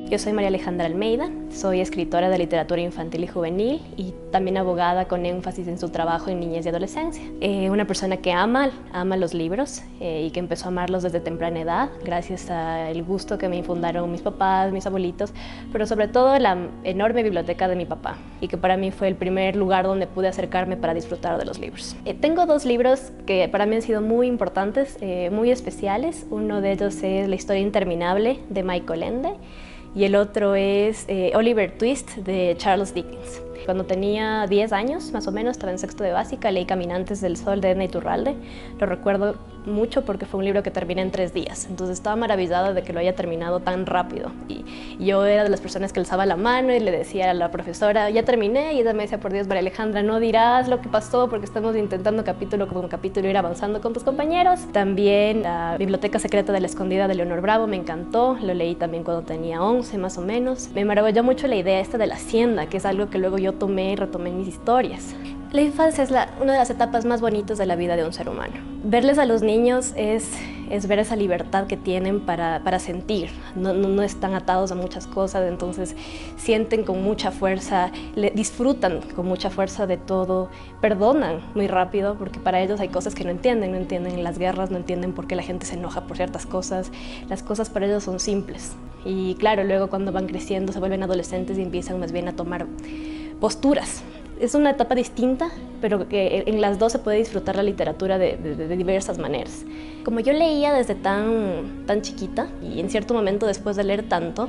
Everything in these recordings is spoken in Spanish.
Yo soy María Alejandra Almeida, soy escritora de literatura infantil y juvenil y también abogada con énfasis en su trabajo en niñez y adolescencia. Una persona que ama los libros y que empezó a amarlos desde temprana edad, gracias al gusto que me infundaron mis papás, mis abuelitos, pero sobre todo la enorme biblioteca de mi papá, y que para mí fue el primer lugar donde pude acercarme para disfrutar de los libros. Tengo dos libros que para mí han sido muy importantes, muy especiales. Uno de ellos es La historia interminable de Michael Ende, y el otro es Oliver Twist de Charles Dickens. Cuando tenía 10 años, más o menos, estaba en sexto de básica, leí Caminantes del Sol de Edna Iturralde. Lo recuerdo mucho porque fue un libro que terminé en 3 días, entonces estaba maravillada de que lo haya terminado tan rápido. Y yo era de las personas que alzaba la mano y le decía a la profesora, ya terminé, y ella me decía, por Dios, María Alejandra, no dirás lo que pasó porque estamos intentando capítulo con capítulo ir avanzando con tus compañeros. También La biblioteca secreta de la escondida de Leonor Bravo me encantó, lo leí también cuando tenía 11 más o menos. Me maravilló mucho la idea esta de la hacienda, que es algo que luego yo tomé y retomé en mis historias. La infancia es una de las etapas más bonitas de la vida de un ser humano. Verles a los niños es ver esa libertad que tienen para sentir. No están atados a muchas cosas, entonces sienten con mucha fuerza, disfrutan con mucha fuerza de todo, perdonan muy rápido, porque para ellos hay cosas que no entienden las guerras, no entienden por qué la gente se enoja por ciertas cosas. Las cosas para ellos son simples. Y claro, luego cuando van creciendo se vuelven adolescentes y empiezan más bien a tomar posturas. Es una etapa distinta, pero que en las dos se puede disfrutar la literatura de diversas maneras. Como yo leía desde tan chiquita, y en cierto momento después de leer tanto,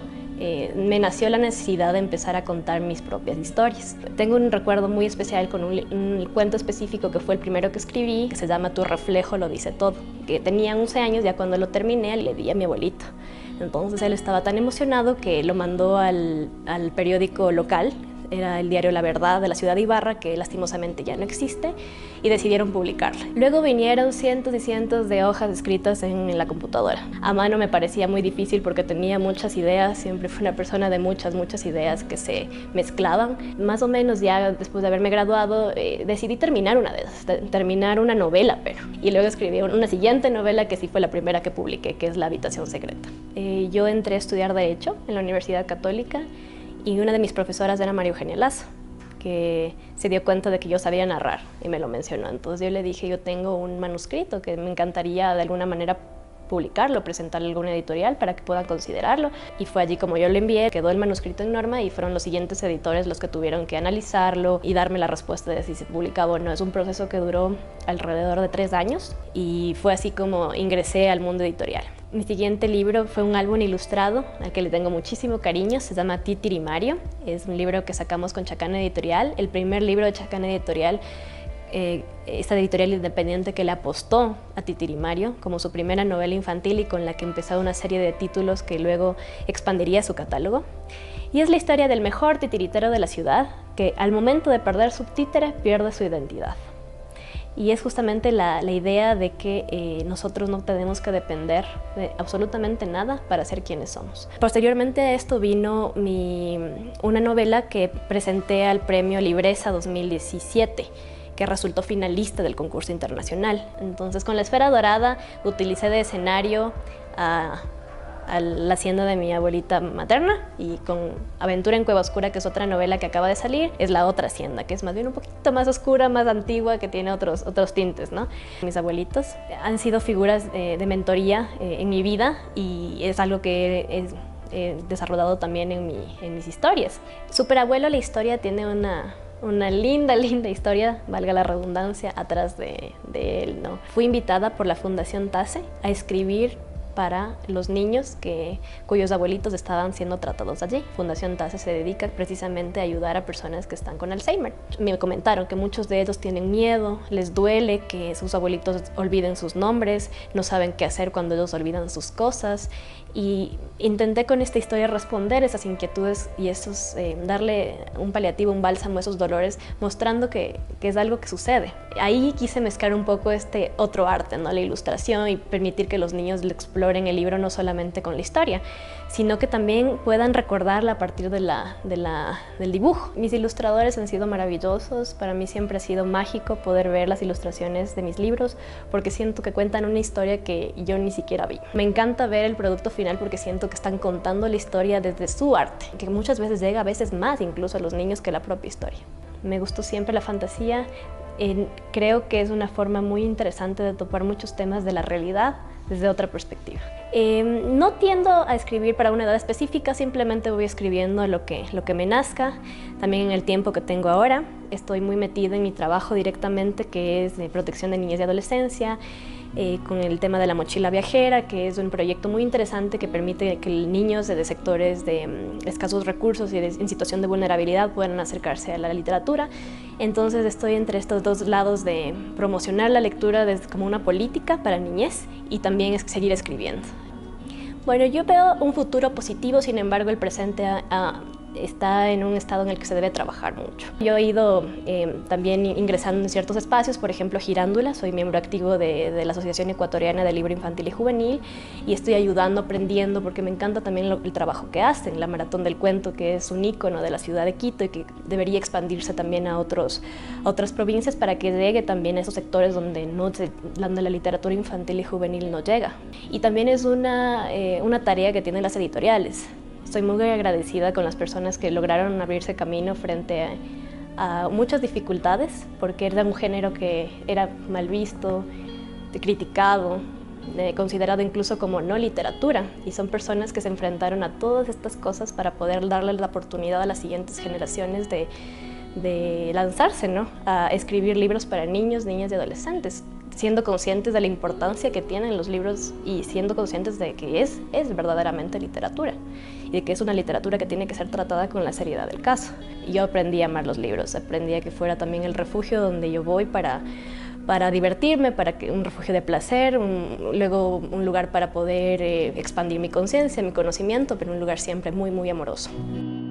me nació la necesidad de empezar a contar mis propias historias. Tengo un recuerdo muy especial con un cuento específico que fue el primero que escribí, que se llama Tu reflejo lo dice todo, que tenía 11 años, ya cuando lo terminé le di a mi abuelito. Entonces él estaba tan emocionado que lo mandó al periódico local. Era el diario La Verdad de la ciudad de Ibarra, que lastimosamente ya no existe, y decidieron publicarla. Luego vinieron cientos y cientos de hojas escritas en la computadora. A mano me parecía muy difícil porque tenía muchas ideas, siempre fui una persona de muchas ideas que se mezclaban. Más o menos ya después de haberme graduado, decidí terminar una de esas, terminar una novela, y luego escribí una siguiente novela que sí fue la primera que publiqué, que es La habitación secreta. Yo entré a estudiar Derecho en la Universidad Católica, y una de mis profesoras era María Eugenia Lazo, que se dio cuenta de que yo sabía narrar y me lo mencionó. Entonces yo le dije, yo tengo un manuscrito que me encantaría de alguna manera publicarlo, presentarlo a alguna editorial para que puedan considerarlo. Y fue allí como yo lo envié, quedó el manuscrito en norma y fueron los siguientes editores los que tuvieron que analizarlo y darme la respuesta de si se publicaba o no. Es un proceso que duró alrededor de 3 años y fue así como ingresé al mundo editorial. Mi siguiente libro fue un álbum ilustrado al que le tengo muchísimo cariño, se llama Titirimario. Es un libro que sacamos con Chacana Editorial, el primer libro de Chacana Editorial, esta editorial independiente que le apostó a Titirimario como su primera novela infantil y con la que empezó una serie de títulos que luego expandiría su catálogo. Y es la historia del mejor titiritero de la ciudad, que al momento de perder su títere pierde su identidad. Y es justamente la idea de que nosotros no tenemos que depender de absolutamente nada para ser quienes somos. Posteriormente a esto vino una novela que presenté al premio Libreza 2017, que resultó finalista del concurso internacional. Entonces, con La esfera dorada utilicé de escenario a la hacienda de mi abuelita materna, y con Aventura en Cueva Oscura, que es otra novela que acaba de salir, es la otra hacienda, que es más bien un poquito más oscura, más antigua, que tiene otros tintes, ¿no? Mis abuelitos han sido figuras de mentoría en mi vida, y es algo que he desarrollado también en mis historias. Superabuelo, la historia tiene una linda historia, valga la redundancia, atrás de él, ¿no? Fui invitada por la Fundación TASE a escribir para los niños cuyos abuelitos estaban siendo tratados allí. Fundación TASE se dedica precisamente a ayudar a personas que están con Alzheimer. Me comentaron que muchos de ellos tienen miedo, les duele que sus abuelitos olviden sus nombres, no saben qué hacer cuando ellos olvidan sus cosas, y intenté con esta historia responder esas inquietudes y darle un paliativo, un bálsamo a esos dolores, mostrando que es algo que sucede. Ahí quise mezclar un poco este otro arte, ¿no? La ilustración, y permitir que los niños lo exploren valor en el libro no solamente con la historia, sino que también puedan recordarla a partir del dibujo. Mis ilustradores han sido maravillosos, para mí siempre ha sido mágico poder ver las ilustraciones de mis libros porque siento que cuentan una historia que yo ni siquiera vi. Me encanta ver el producto final porque siento que están contando la historia desde su arte, que muchas veces llega a veces más incluso a los niños que la propia historia. Me gustó siempre la fantasía. Creo que es una forma muy interesante de topar muchos temas de la realidad desde otra perspectiva. No tiendo a escribir para una edad específica, simplemente voy escribiendo lo que me nazca. También en el tiempo que tengo ahora, estoy muy metida en mi trabajo directamente, que es de protección de niñez y adolescencia, con el tema de la mochila viajera, que es un proyecto muy interesante que permite que niños de sectores de escasos recursos y en situación de vulnerabilidad puedan acercarse a la literatura. Entonces estoy entre estos dos lados de promocionar la lectura como una política para niñez y también seguir escribiendo. Bueno, yo veo un futuro positivo, sin embargo el presente está en un estado en el que se debe trabajar mucho. Yo he ido también ingresando en ciertos espacios, por ejemplo Girándula, soy miembro activo de la Asociación Ecuatoriana de Libro Infantil y Juvenil y estoy ayudando, aprendiendo, porque me encanta también el trabajo que hacen, la Maratón del Cuento, que es un ícono de la ciudad de Quito y que debería expandirse también a otras provincias para que llegue también a esos sectores donde la literatura infantil y juvenil no llega. Y también es una tarea que tienen las editoriales. Estoy muy agradecida con las personas que lograron abrirse camino frente a muchas dificultades, porque era un género que era mal visto, criticado, considerado incluso como no literatura, y son personas que se enfrentaron a todas estas cosas para poder darle la oportunidad a las siguientes generaciones de lanzarse, ¿no?, a escribir libros para niños, niñas y adolescentes, siendo conscientes de la importancia que tienen los libros y siendo conscientes de que es verdaderamente literatura y de que es una literatura que tiene que ser tratada con la seriedad del caso. Y yo aprendí a amar los libros, aprendí a que fuera también el refugio donde yo voy para divertirme, un refugio de placer, luego un lugar para poder expandir mi conciencia, mi conocimiento, pero un lugar siempre muy, muy amoroso.